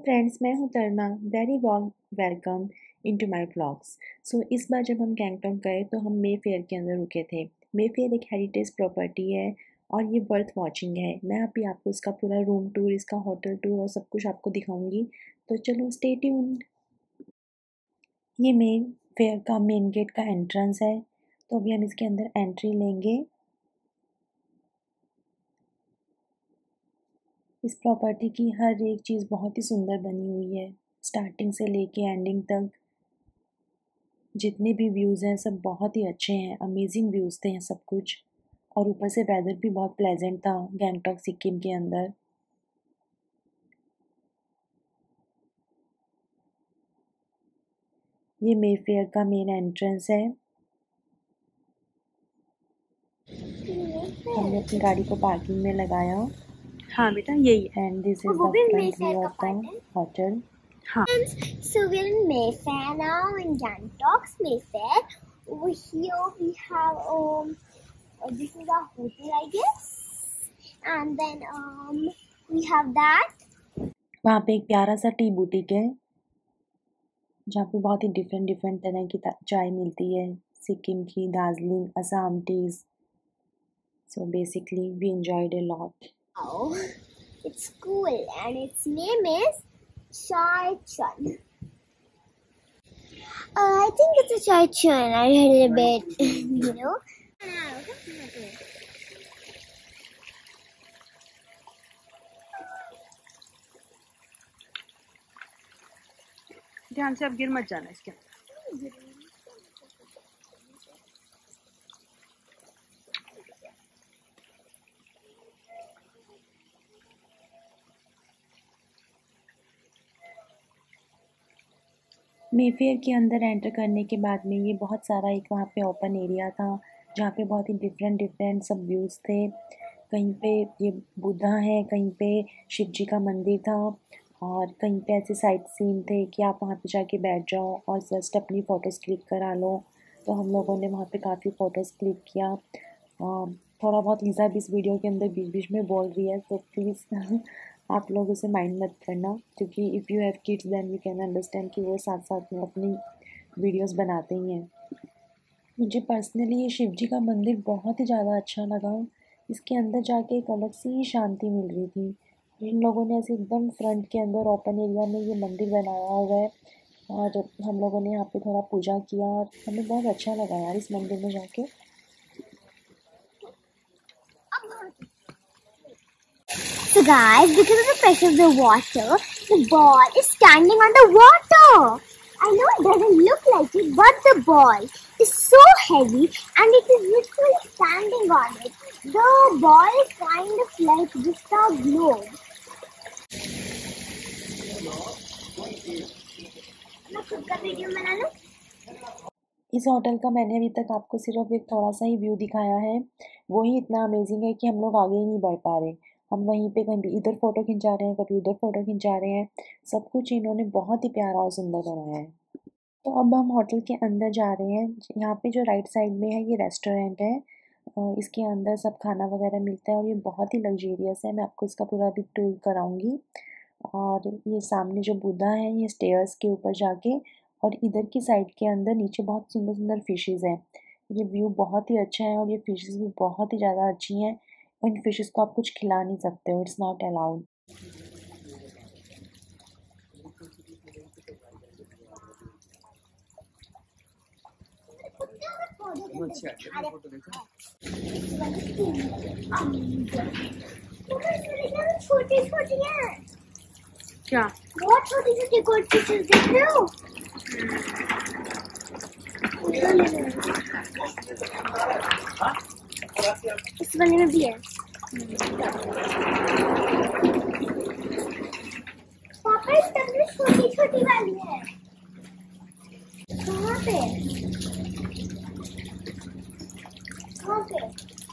Friends, मैं हूँ Tarma. Very warm welcome into my vlogs. So इस बार जब हम गैंगटॉक गए तो हम मे फेयर के अंदर रुके थे। मे फेयर एक हेरिटेज प्रॉपर्टी है और ये बर्थ वॉचिंग है। मैं अभी आपको इसका पूरा रूम टूर, इसका होटल टूर और सब कुछ आपको दिखाऊंगी, तो चलो स्टे ट्यून्ड। ये मे फेयर का मेन गेट का एंट्रेंस है, तो अभी हम इसके अंदर एंट्री लेंगे। इस प्रॉपर्टी की हर एक चीज़ बहुत ही सुंदर बनी हुई है, स्टार्टिंग से लेके एंडिंग तक। जितने भी व्यूज़ हैं सब बहुत ही अच्छे हैं, अमेजिंग व्यूज़ थे सब कुछ। और ऊपर से वेदर भी बहुत प्लेजेंट था गैंगटॉक सिक्किम के अंदर। ये मे फेयर का मेन एंट्रेंस है। हमने अपनी गाड़ी को पार्किंग में लगाया। हाँ बेटा, यही है। And this is the front view of the hotel. हाँ। So we're in Mayfair now, in Gangtok's Mayfair. Over here we have this is our hotel, I guess, and then we have that. वहाँ पे एक प्यारा सा T boutique है जहाँ पे बहुत ही डिफरेंट तरह की चाय मिलती है, सिक्किम की, Darjeeling, Assam teas. So basically we enjoyed a lot. Oh, it's cool, and its name is Chai Chun. I think it's a Chai Chun. I heard it a bit, you know. ध्यान से, अब गिर मत जाना इसके। मेफेयर के अंदर एंटर करने के बाद में ये बहुत सारा एक वहाँ पे ओपन एरिया था जहाँ पे बहुत ही डिफरेंट सब व्यूज़ थे। कहीं पे ये बुद्धा है, कहीं पे शिव जी का मंदिर था और कहीं पे ऐसे साइट सीन थे कि आप वहाँ पे जाके बैठ जाओ और जस्ट अपनी फ़ोटोज़ क्लिक करा लो। तो हम लोगों ने वहाँ पे काफ़ी फ़ोटोज़ क्लिक किया। थोड़ा बहुत लीज़ा भी इस वीडियो के अंदर बीच बीच में बोल रही है, तो प्लीज़ आप लोग उसे माइंड मत करना, क्योंकि if you have kids then you can understand कि वो साथ साथ में अपनी वीडियोस बनाते ही हैं। मुझे पर्सनली ये शिव जी का मंदिर बहुत ही ज़्यादा अच्छा लगा। इसके अंदर जाके एक अलग सी शांति मिल रही थी। इन लोगों ने ऐसे एकदम फ्रंट के अंदर ओपन एरिया में ये मंदिर बनाया हुआ है और हम लोगों ने यहाँ पे थोड़ा पूजा किया और हमें बहुत अच्छा लगा यार इस मंदिर में जाके। So guys, because of the pressure of the water, the ball is standing on the water. I know it doesn't look like it, but the ball is so heavy and it is literally standing on it. The ball is kind of like just a globe. मैं खुद का video बना लूं? इस hotel का मैंने अभी तक आपको सिर्फ एक थोड़ा सा ही व्यू दिखाया है, वो ही इतना अमेजिंग है कि हम लोग आगे ही नहीं बढ़ पा रहे। हम वहीं पे कभी इधर फ़ोटो खिंचा रहे हैं, कभी उधर फ़ोटो खिंचा रहे हैं। सब कुछ इन्होंने बहुत ही प्यारा और सुंदर बनाया है। तो अब हम होटल के अंदर जा रहे हैं। यहाँ पे जो राइट साइड में है ये रेस्टोरेंट है। इसके अंदर सब खाना वगैरह मिलता है और ये बहुत ही लग्जेरियस है। मैं आपको इसका पूरा भी टूर कराऊंगी। और ये सामने जो बुद्धा है ये स्टेयर्स के ऊपर जाके, और इधर की साइड के अंदर नीचे बहुत सुंदर सुंदर फिशेस हैं। ये व्यू बहुत ही अच्छा है और ये फिशेस भी बहुत ही ज़्यादा अच्छी हैं। इन फिशेस को आप कुछ खिला नहीं सकते हो, इट्स नॉट अलाउड। छोटी छोटी है क्या? बहुत छोटी छोटी गोल्ड फिशेस देख रहे हो? इस वाले में भी है। पापा इस तरह में छोटी छोटी वाली है। कहाँ पे? कहाँ पे?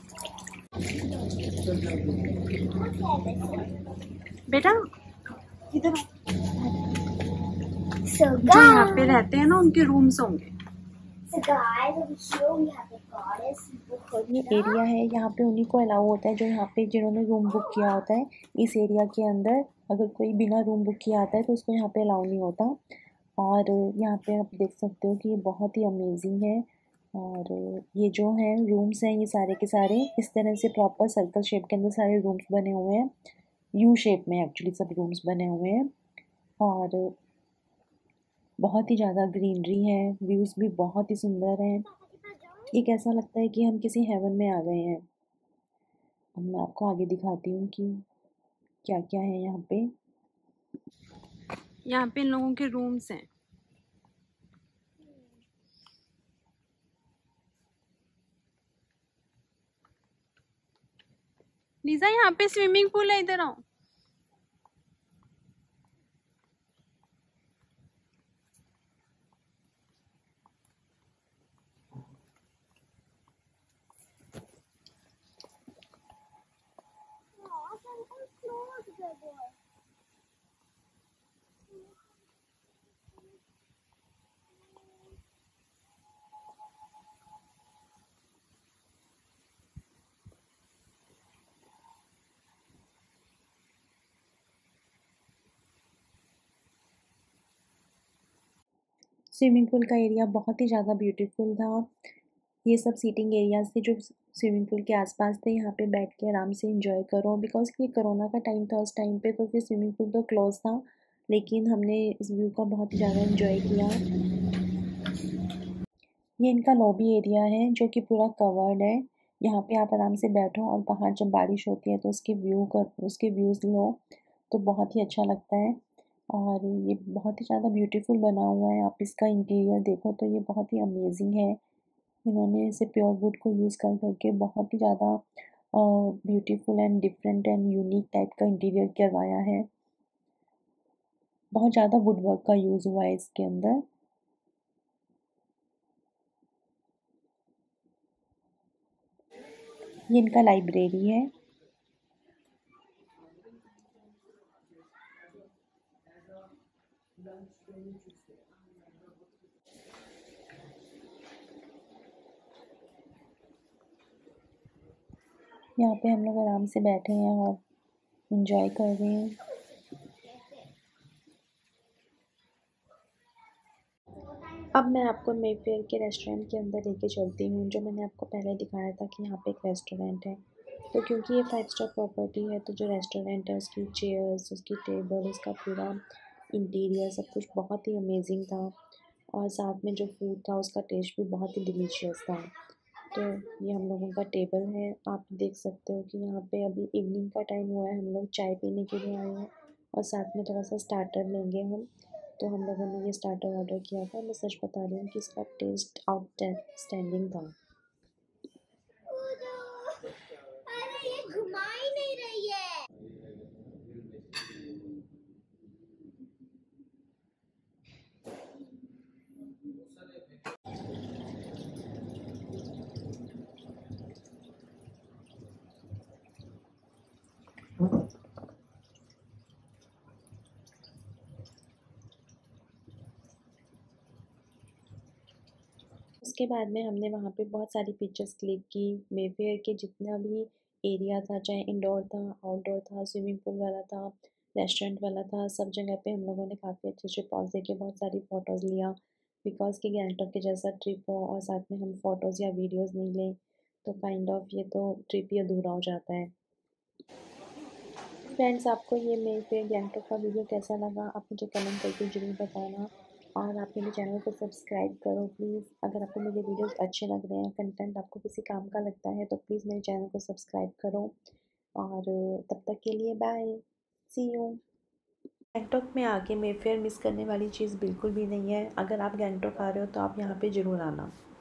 बेटा इधर So जो यहाँ पे रहते हैं ना उनके रूम्स होंगे। So guys, over here we have the goddess. ये एरिया है, यहाँ पे उन्हीं को अलाउ होता है जो यहाँ पे जिन्होंने रूम बुक किया होता है। इस एरिया के अंदर अगर कोई बिना रूम बुक किया आता है तो उसको यहाँ पे अलाउ नहीं होता। और यहाँ पे आप देख सकते हो कि ये बहुत ही अमेजिंग है। और ये जो हैं रूम्स हैं ये सारे के सारे इस तरह से प्रॉपर सर्कल शेप के अंदर सारे रूम्स बने हुए हैं। यू शेप में एक्चुअली सब रूम्स बने हुए हैं। और बहुत ही ज़्यादा ग्रीनरी है, व्यूज़ भी बहुत ही सुंदर हैं। एक ऐसा लगता है कि हम किसी हेवन में आ गए हैं। अब मैं आपको आगे दिखाती हूँ कि क्या क्या है यहाँ पे। यहाँ पे इन लोगों के रूम्स हैं। लीजा यहाँ पे स्विमिंग पूल है, इधर आओ। स्विमिंग पूल का एरिया बहुत ही ज़्यादा ब्यूटीफुल था। ये सब सीटिंग एरियाज थे जो स्विमिंग पूल के आसपास थे। यहाँ पे बैठ के आराम से एंजॉय करो। बिकॉज ये कोरोना का टाइम था उस टाइम पे, तो फिर स्विमिंग पूल तो क्लोज था, लेकिन हमने इस व्यू का बहुत ही ज़्यादा एंजॉय किया। ये इनका लॉबी एरिया है जो कि पूरा कवर्ड है। यहाँ पे आप आराम से बैठो और बाहर जब बारिश होती है तो उसके व्यूज़ लो तो बहुत ही अच्छा लगता है। और ये बहुत ही ज़्यादा ब्यूटीफुल बना हुआ है। आप इसका इंटीरियर देखो तो ये बहुत ही अमेजिंग है। इन्होंने इसे प्योर वुड को यूज़ कर करके बहुत ही ज़्यादा beautiful and different and unique type का इंटीरियर करवाया है। बहुत ज़्यादा वुड वर्क का यूज़ हुआ है इसके अंदर। ये इनका लाइब्रेरी है। यहाँ पे हम लोग आराम से बैठे हैं और एंजॉय कर रहे हैं। अब मैं आपको मेफेयर के रेस्टोरेंट के अंदर लेके चलती हूँ, जो मैंने आपको पहले दिखाया था कि यहाँ पे एक रेस्टोरेंट है। तो क्योंकि ये 5 स्टार प्रॉपर्टी है तो जो रेस्टोरेंट है उसकी चेयर्स, उसकी टेबल, उसका पूरा इंटीरियर सब कुछ बहुत ही अमेजिंग था। और साथ में जो फूड था उसका टेस्ट भी बहुत ही डिलीशियस था। तो ये हम लोगों का टेबल है। आप देख सकते हो कि यहाँ पे अभी इवनिंग का टाइम हुआ है, हम लोग चाय पीने के लिए आए हैं और साथ में थोड़ा सा स्टार्टर लेंगे हम। तो हम लोगों ने ये स्टार्टर ऑर्डर किया था। मैं सच बता रही हूँ कि इसका टेस्ट आउटस्टैंडिंग था। अरे ये घुमा ही नहीं रही है। उसके बाद में हमने वहाँ पे बहुत सारी पिक्चर्स क्लिक की। मेफेयर के जितना भी एरिया था, चाहे इंडोर था, आउटडोर था, स्विमिंग पूल वाला था, रेस्टोरेंट वाला था, सब जगह पे हम लोगों ने काफ़ी अच्छे अच्छे पॉज दे के बहुत सारी फ़ोटोज़ लिया। बिकॉज़ कि गैंगटॉक के जैसा ट्रिप हो और साथ में हम फ़ोटोज़ या वीडियोज़ नहीं लें तो काइंड ऑफ ये तो ट्रिप ही अधूरा हो जाता है। फ्रेंड्स, आपको ये मेफेयर गैंगटॉक का वीडियो कैसा लगा आप मुझे कमेंट करके ज़रूर बताना। और आप मेरे चैनल को सब्सक्राइब करो प्लीज़। अगर आपको मेरे वीडियोस अच्छे लग रहे हैं, कंटेंट आपको किसी काम का लगता है तो प्लीज़ मेरे चैनल को सब्सक्राइब करो। और तब तक के लिए बाय, सी यू। गैंगटॉक में आके मेफेयर मिस करने वाली चीज़ बिल्कुल भी नहीं है। अगर आप गैंगटॉक आ रहे हो तो आप यहाँ पे ज़रूर आना।